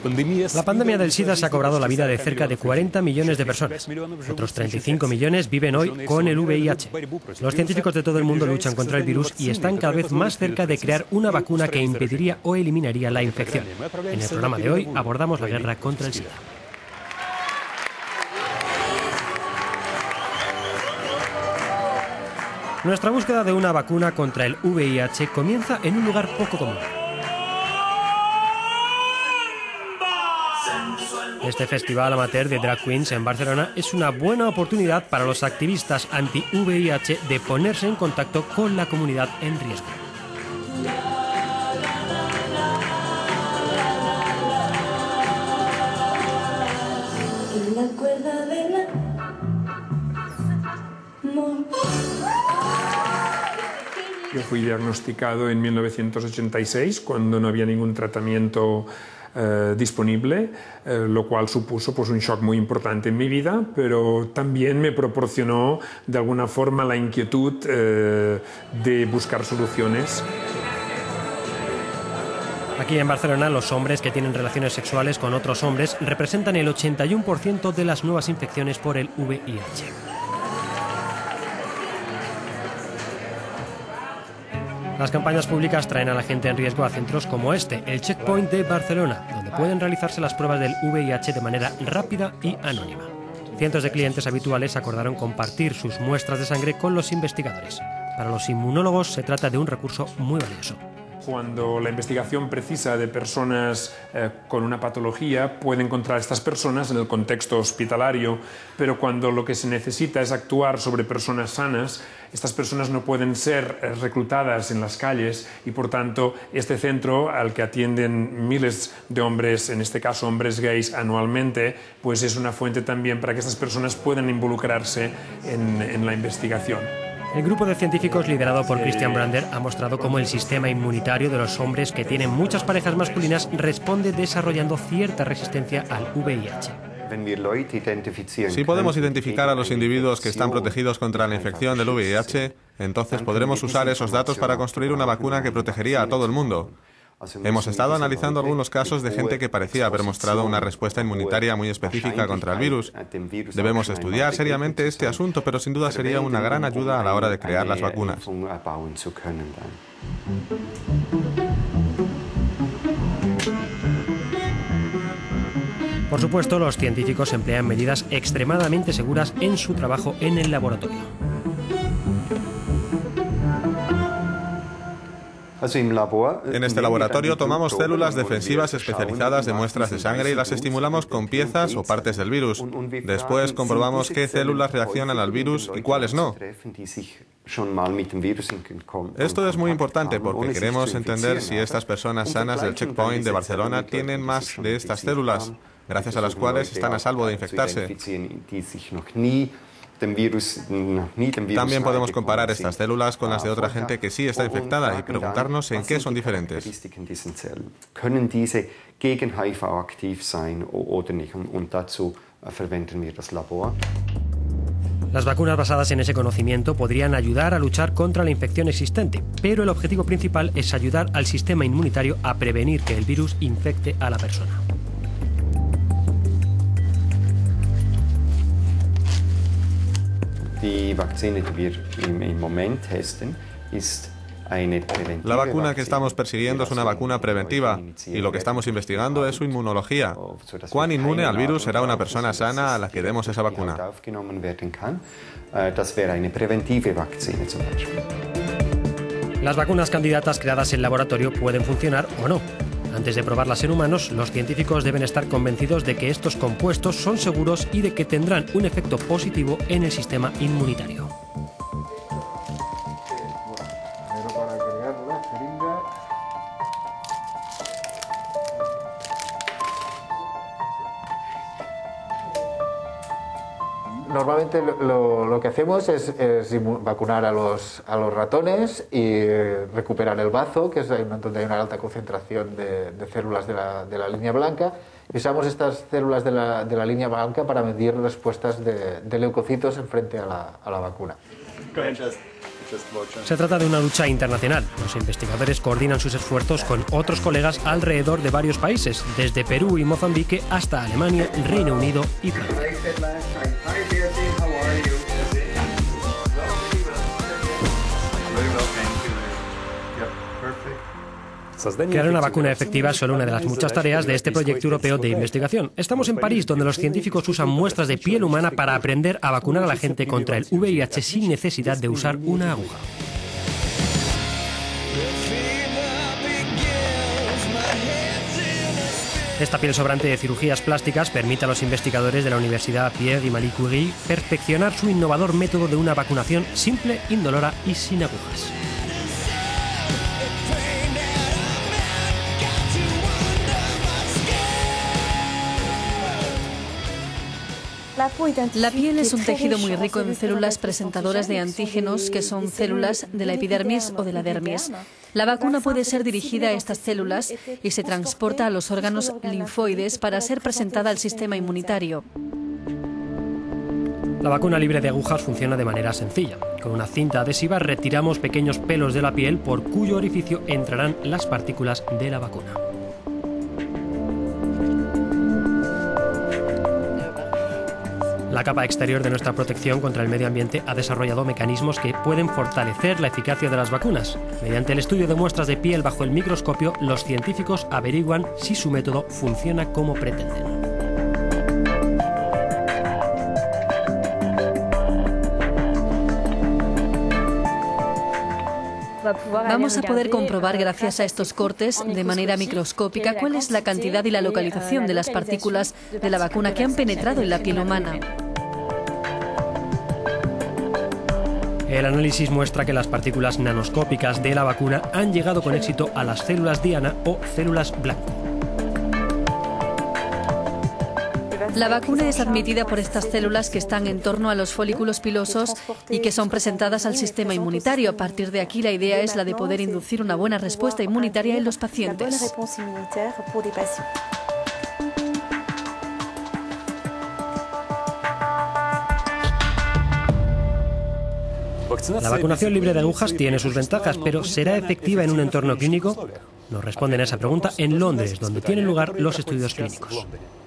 La pandemia del SIDA se ha cobrado la vida de cerca de 40 millones de personas. Otros 35 millones viven hoy con el VIH. Los científicos de todo el mundo luchan contra el virus y están cada vez más cerca de crear una vacuna que impediría o eliminaría la infección. En el programa de hoy abordamos la guerra contra el SIDA. Nuestra búsqueda de una vacuna contra el VIH comienza en un lugar poco común. Este festival amateur de drag queens en Barcelona es una buena oportunidad para los activistas anti-VIH de ponerse en contacto con la comunidad en riesgo. Yo fui diagnosticado en 1986, cuando no había ningún tratamiento disponible, lo cual supuso pues, un shock muy importante en mi vida, pero también me proporcionó de alguna forma la inquietud de buscar soluciones. Aquí en Barcelona, los hombres que tienen relaciones sexuales con otros hombres representan el 81% de las nuevas infecciones por el VIH. Las campañas públicas traen a la gente en riesgo a centros como este, el Checkpoint de Barcelona, donde pueden realizarse las pruebas del VIH de manera rápida y anónima. Cientos de clientes habituales acordaron compartir sus muestras de sangre con los investigadores. Para los inmunólogos se trata de un recurso muy valioso. Cuando la investigación precisa de personas con una patología, puede encontrar a estas personas en el contexto hospitalario, pero cuando lo que se necesita es actuar sobre personas sanas, estas personas no pueden ser reclutadas en las calles y, por tanto, este centro al que atienden miles de hombres, en este caso hombres gays, anualmente, pues es una fuente también para que estas personas puedan involucrarse en la investigación. El grupo de científicos liderado por Christian Brander ha mostrado cómo el sistema inmunitario de los hombres que tienen muchas parejas masculinas responde desarrollando cierta resistencia al VIH. Si podemos identificar a los individuos que están protegidos contra la infección del VIH, entonces podremos usar esos datos para construir una vacuna que protegería a todo el mundo. Hemos estado analizando algunos casos de gente que parecía haber mostrado una respuesta inmunitaria muy específica contra el virus. Debemos estudiar seriamente este asunto, pero sin duda sería una gran ayuda a la hora de crear las vacunas. Por supuesto, los científicos emplean medidas extremadamente seguras en su trabajo en el laboratorio. En este laboratorio tomamos células defensivas especializadas de muestras de sangre y las estimulamos con piezas o partes del virus. Después comprobamos qué células reaccionan al virus y cuáles no. Esto es muy importante porque queremos entender si estas personas sanas del Checkpoint de Barcelona tienen más de estas células, gracias a las cuales están a salvo de infectarse. También podemos comparar estas células con las de otra gente que sí está infectada y preguntarnos en qué son diferentes. Las vacunas basadas en ese conocimiento podrían ayudar a luchar contra la infección existente, pero el objetivo principal es ayudar al sistema inmunitario a prevenir que el virus infecte a la persona. La vacuna que estamos persiguiendo es una vacuna preventiva y lo que estamos investigando es su inmunología. ¿Cuán inmune al virus será una persona sana a la que demos esa vacuna? Las vacunas candidatas creadas en laboratorio pueden funcionar o no. Antes de probarlas en humanos, los científicos deben estar convencidos de que estos compuestos son seguros y de que tendrán un efecto positivo en el sistema inmunitario. Normalmente lo que hacemos es vacunar a los ratones y recuperar el bazo, que es donde hay una alta concentración de células de la línea blanca. Y usamos estas células de la línea blanca para medir respuestas de leucocitos en frente a la vacuna. Se trata de una lucha internacional. Los investigadores coordinan sus esfuerzos con otros colegas alrededor de varios países, desde Perú y Mozambique hasta Alemania, Reino Unido y Francia. Crear una vacuna efectiva es solo una de las muchas tareas de este proyecto europeo de investigación. Estamos en París, donde los científicos usan muestras de piel humana para aprender a vacunar a la gente contra el VIH sin necesidad de usar una aguja. Esta piel sobrante de cirugías plásticas permite a los investigadores de la Universidad Pierre y Marie Curie perfeccionar su innovador método de una vacunación simple, indolora y sin agujas. La piel es un tejido muy rico en células presentadoras de antígenos, que son células de la epidermis o de la dermis. La vacuna puede ser dirigida a estas células y se transporta a los órganos linfoides para ser presentada al sistema inmunitario. La vacuna libre de agujas funciona de manera sencilla. Con una cinta adhesiva retiramos pequeños pelos de la piel por cuyo orificio entrarán las partículas de la vacuna. La capa exterior de nuestra protección contra el medio ambiente ha desarrollado mecanismos que pueden fortalecer la eficacia de las vacunas. Mediante el estudio de muestras de piel bajo el microscopio, los científicos averiguan si su método funciona como pretenden. Vamos a poder comprobar, gracias a estos cortes, de manera microscópica, cuál es la cantidad y la localización de las partículas de la vacuna que han penetrado en la piel humana. El análisis muestra que las partículas nanoscópicas de la vacuna han llegado con éxito a las células diana o células blanco. La vacuna es admitida por estas células que están en torno a los folículos pilosos y que son presentadas al sistema inmunitario. A partir de aquí, la idea es la de poder inducir una buena respuesta inmunitaria en los pacientes. La vacunación libre de agujas tiene sus ventajas, pero ¿será efectiva en un entorno clínico? Nos responden a esa pregunta en Londres, donde tienen lugar los estudios clínicos.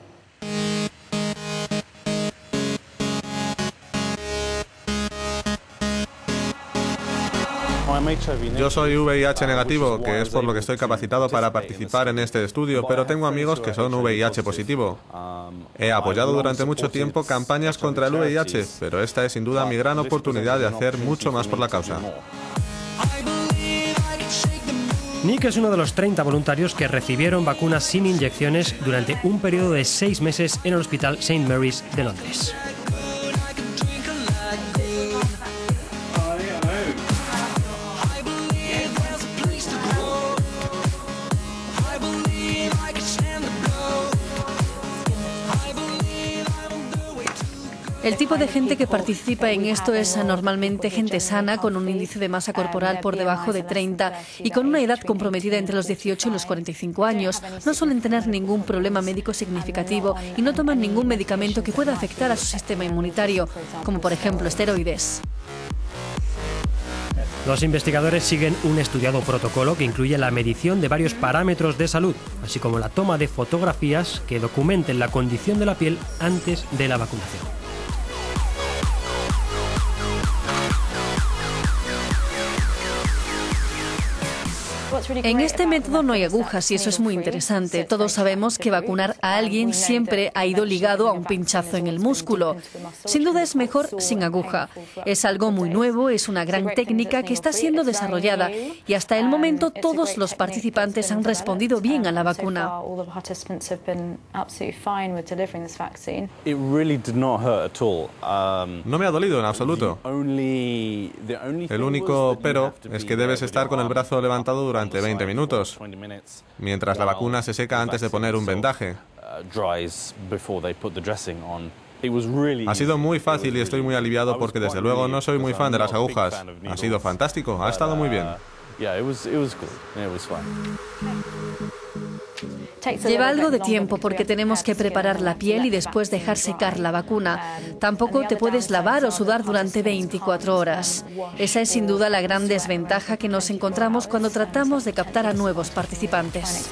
Yo soy VIH negativo, que es por lo que estoy capacitado para participar en este estudio, pero tengo amigos que son VIH positivo. He apoyado durante mucho tiempo campañas contra el VIH, pero esta es sin duda mi gran oportunidad de hacer mucho más por la causa. Nick es uno de los 30 voluntarios que recibieron vacunas sin inyecciones durante un periodo de 6 meses en el Hospital St. Mary's de Londres. El tipo de gente que participa en esto es normalmente gente sana, con un índice de masa corporal por debajo de 30 y con una edad comprometida entre los 18 y los 45 años. No suelen tener ningún problema médico significativo y no toman ningún medicamento que pueda afectar a su sistema inmunitario, como por ejemplo esteroides. Los investigadores siguen un estudiado protocolo que incluye la medición de varios parámetros de salud, así como la toma de fotografías que documenten la condición de la piel antes de la vacunación. En este método no hay agujas y eso es muy interesante. Todos sabemos que vacunar a alguien siempre ha ido ligado a un pinchazo en el músculo. Sin duda es mejor sin aguja. Es algo muy nuevo, es una gran técnica que está siendo desarrollada y hasta el momento todos los participantes han respondido bien a la vacuna. No me ha dolido en absoluto. El único pero es que debes estar con el brazo levantado durante 20 minutos, mientras la vacuna se seca antes de poner un vendaje. Ha sido muy fácil y estoy muy aliviado porque desde luego no soy muy fan de las agujas. Ha sido fantástico, ha estado muy bien. Lleva algo de tiempo porque tenemos que preparar la piel y después dejar secar la vacuna. Tampoco te puedes lavar o sudar durante 24 horas. Esa es sin duda la gran desventaja que nos encontramos cuando tratamos de captar a nuevos participantes.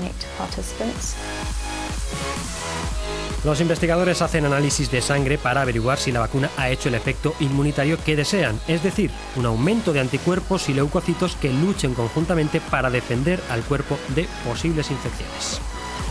Los investigadores hacen análisis de sangre para averiguar si la vacuna ha hecho el efecto inmunitario que desean, es decir, un aumento de anticuerpos y leucocitos que luchen conjuntamente para defender al cuerpo de posibles infecciones.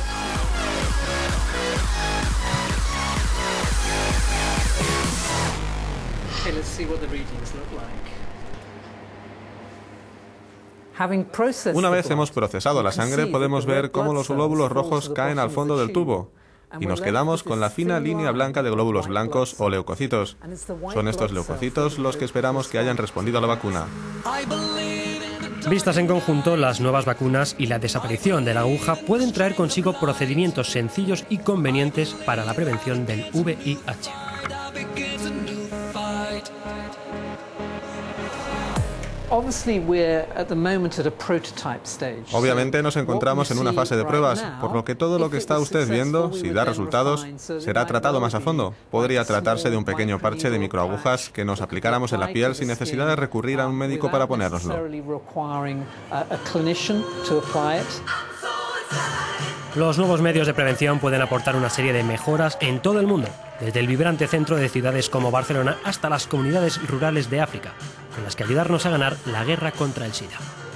Una vez hemos procesado la sangre, podemos ver cómo los glóbulos rojos caen al fondo del tubo. Y nos quedamos con la fina línea blanca de glóbulos blancos o leucocitos. Son estos leucocitos los que esperamos que hayan respondido a la vacuna. Vistas en conjunto, las nuevas vacunas y la desaparición de la aguja pueden traer consigo procedimientos sencillos y convenientes para la prevención del VIH. Obviamente nos encontramos en una fase de pruebas, por lo que todo lo que está usted viendo, si da resultados, será tratado más a fondo. Podría tratarse de un pequeño parche de microagujas que nos aplicáramos en la piel sin necesidad de recurrir a un médico para ponérnoslo. Los nuevos medios de prevención pueden aportar una serie de mejoras en todo el mundo, desde el vibrante centro de ciudades como Barcelona hasta las comunidades rurales de África, con las que ayudarnos a ganar la guerra contra el SIDA.